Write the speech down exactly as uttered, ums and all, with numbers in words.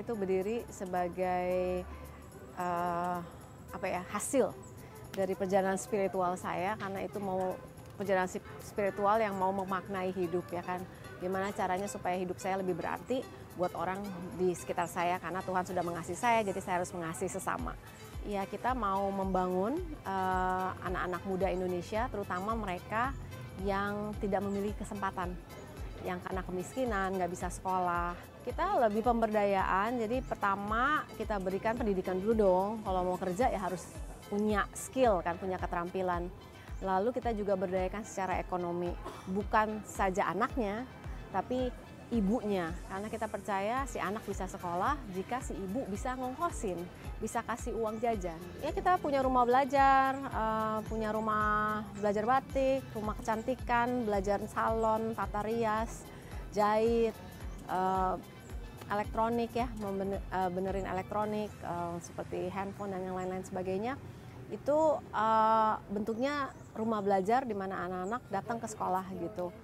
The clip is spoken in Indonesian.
itu berdiri sebagai uh, apa ya hasil dari perjalanan spiritual saya, karena itu mau perjalanan spiritual yang mau memaknai hidup ya kan. Gimana caranya supaya hidup saya lebih berarti buat orang di sekitar saya, karena Tuhan sudah mengasihi saya, jadi saya harus mengasihi sesama. Ya, kita mau membangun anak-anak uh, muda Indonesia, terutama mereka yang tidak memiliki kesempatan, yang karena kemiskinan, nggak bisa sekolah. Kita lebih pemberdayaan, jadi pertama kita berikan pendidikan dulu dong. Kalau mau kerja ya harus punya skill kan, punya keterampilan. Lalu kita juga berdayakan secara ekonomi, bukan saja anaknya, tapi ibunya. Karena kita percaya si anak bisa sekolah jika si ibu bisa ngongkosin, bisa kasih uang jajan. Ya kita punya rumah belajar, uh, punya rumah belajar batik, rumah kecantikan, belajar salon, tata rias, jahit, uh, elektronik ya, benerin elektronik uh, seperti handphone dan yang lain-lain sebagainya. Itu uh, bentuknya rumah belajar di mana anak-anak datang ke sekolah gitu.